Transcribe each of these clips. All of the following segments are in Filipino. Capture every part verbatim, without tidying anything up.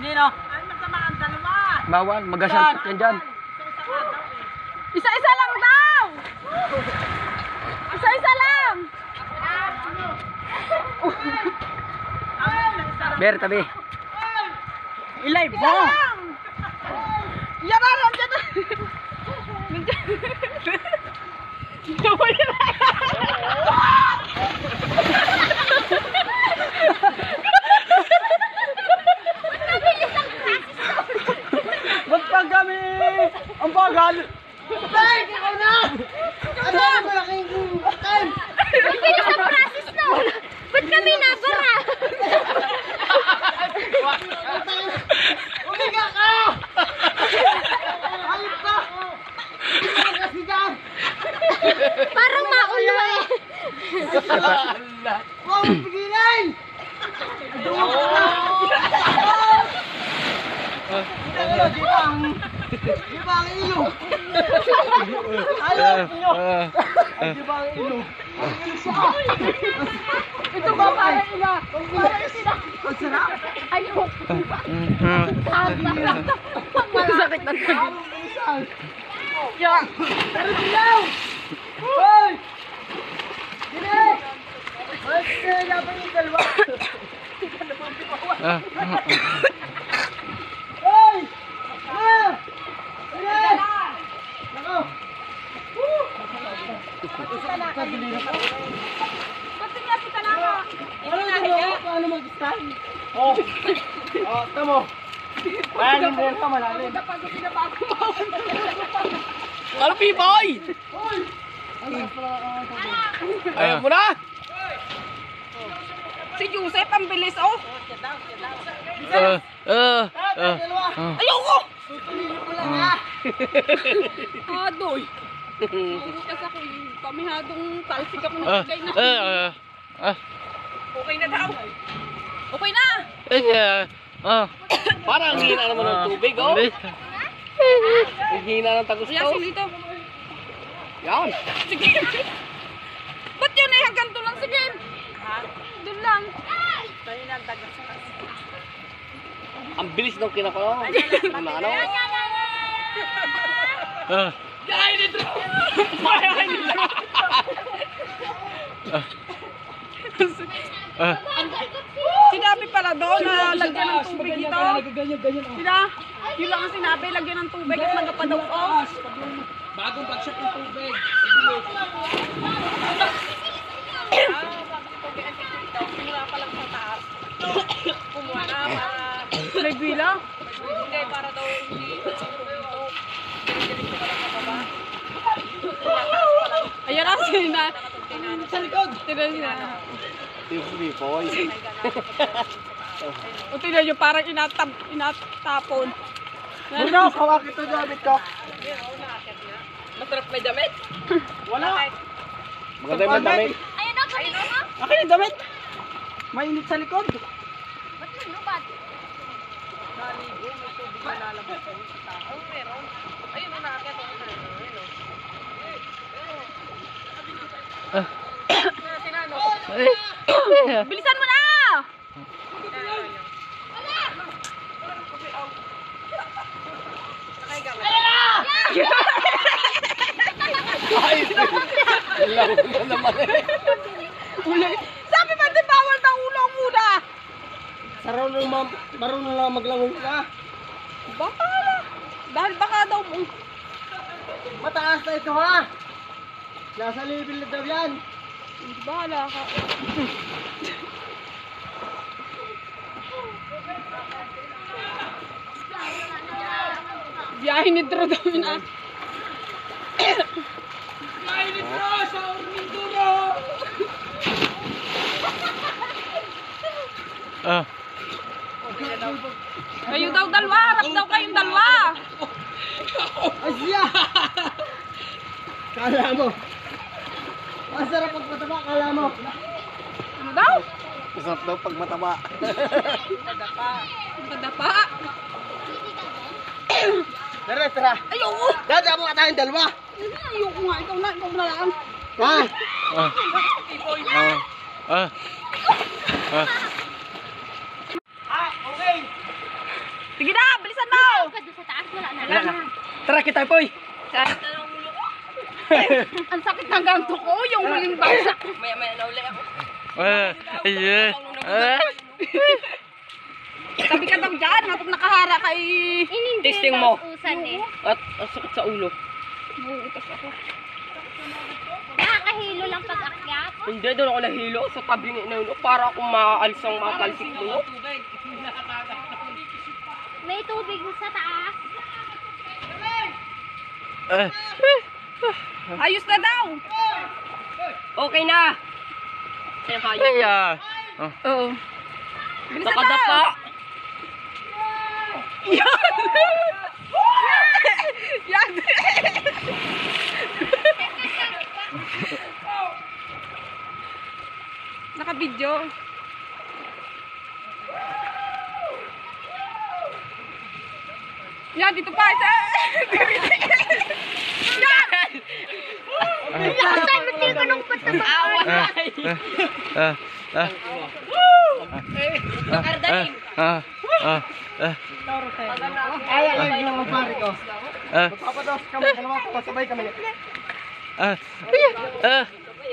Nino? Ay, masama ang dalawa. Bawal, magasal yan dyan. Isa-isa lang daw! Isa-isa lang! Ber, tabi. I-live Isa mo. lang! Yan na, nandiyan na! Nandiyan. Gawin na! Ba't pag kami ang bagal? Tay, ikaw na! Ano ang malaking time? Bilis ang process na! Ba't kami nagura? Umiga ka! Ayos ka! Umiga kasi dyan! Parang maulo eh! Huwag mo pigilan! Duwa ka na! Di ba ang... Di ba ang ilo? Ayaw nyo! Di ba ang ilo? Ang ilo siya! Ito ba parang ina? Parang sila! Ang sarap! Ayok! Sakit na to. Ang isang! Yan! Pero dilaw! Hoy! Dili! Hoy, kailangan yung dalawa! Ah, Hoy! Ah! Dili! Nako! Pati nga si Tanaka. Ano dalawa? Paano mag-stand? Oh! Oh, tamo! Malalim din ka, malalim. Ano, Pipoy? Hoy! Ayaw mo na? Si Joseph, ang bilis oh. Uh, uh, uh, Dalawa! uh. Ayoko! Tutulili ko lang ha! Adoy. Kasi ako yung pamihadong talsik ako Ah, nagbigay na. ah, ah, Okay na daw. Okay na. eh, ah, ah. Parang hina naman ng tubig, oh. Bilis. Ang hina ng tagos Kuya, to. dito. Yan. Sige. Ba't yun eh? Hanggang doon lang, sige. Doon lang. Ang bilis ng kinakaw. Ano, ano? Ah, Kaya nito! Kaya nila! ah. Sinabi pala doon na lagyan ng tubig ito. Sina? Yun lang ang sinabi, lagyan ng tubig at nagapadaw ko. Bagong bagsak ng tubig. Kumuha na para... May bila? Hindi, para daw hindi... Ayan na, sina. Sa likod! Tignan niya. Yung Pipoy. O tignan niyo, parang inatap, inatapon. Bruno, kawak ito gamit ko. Masarap may damit. Wala! Maganda yung damit. Ayun na, ayun na. Akin yung damit! Mainit sa likod. Ba't nanubat? Naligo, may tubig na lalabas sa tao. Meron. Ayun na, nakakita ko na. Ayun o. Ah. Sinano? Eh. Bilisan mo na! Ay! Laro na naman eh. Sabi ba di bawal na ulo muna? Sarunong ma marunong lang maglangoy ka. Baka na. Dahil baka daw mo. Mataas na ito ha! Nasa level na daw yan. Bahala ka. Biyahe ni Drew daw yun ah. Biyahe ni Drew sa Orminduro! Ah. Kayo daw dalawa. Harap daw kayong dalawa. Asya! Kala mo. Masarap pag mataba, kala mo. Ano daw? Masarap daw pag mataba. Madapa. Tara, tara. Ayoko. Dada mo ka tayong dalawa. Ayoko nga. Ikaw na. Ikaw na lang. Ha? Ah. Ah. Ah. Ah. Ah, okay. Sige na, bilisan mo! Ka doon sa taas, wala na. Wala na. Tara kita poy. Ang sakit hanggang tuko, yung huling bagsak. Maya-maya na uli ako. Ah, yeah. Ah. Tabi ka daw dyan, matag nakahara kay... Hindi Testing mo. usan eh. At ang sakit sa ulo. Buutas ako. Nakakahilo lang pag akyat. Hindi, doon ako nahilo sa tabing inaulo para akong maaalis ang matalsik doon. May tubig sa taas. Ah. Ayos na daw! Okay na! Kaya kayo. Yeah. Oh. Oo. Bilisan Nakadapa! Yan! Yan! Naka-video. Yan, dito pa. Isa. Yan! Saan mo tinulungkot na maawa? Ah. Ah. Ah. Ah. Ah. Ah. Ay, ay, lang ang pare ko. Ah. Papados kami, dalawa, pasabay kami. Ah. Ah.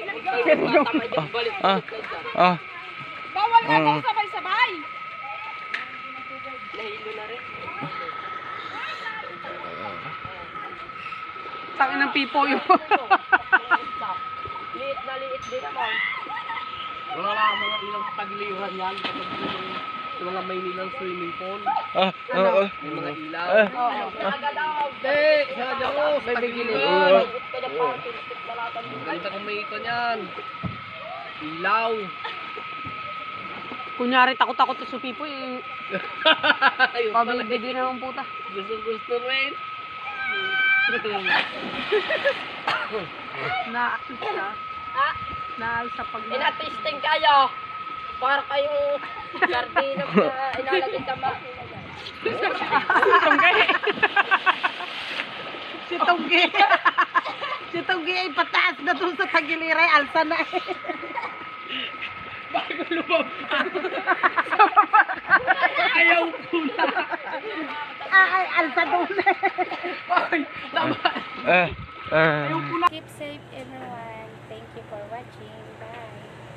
Ah. Ah. Bawal nga daw sabay-sabay. Nahilo na rin. Tangin ng pipo yun. Liit na liit din naman. Wala lang mga ilang pagliyuhan yan. Yung mga may nilang swimming pool. Ah. Ah. May mga ilaw. Ah. Hindi! Siya dyan! May bigilihan! Ganda kung may ikon yan. Ilaw! Kunyari, takot-takot to sa pipo eh. Ayun pala. Pabibigyan na ng puta. Gusto gusto rin. Naalsa. Ah, Naalsa pag... inatisting kayo. Para kayong sardina na inalagay sa makina. Si Tongge. Si Tongge. Si Tongge ay pataas na doon sa tagiliray. Alsa na eh. Bago lumabas. Ayaw ko na. Ay, alsa doon eh. Ay, tama. Ah. Ah. Keep safe everyone. Thank you for watching. Bye.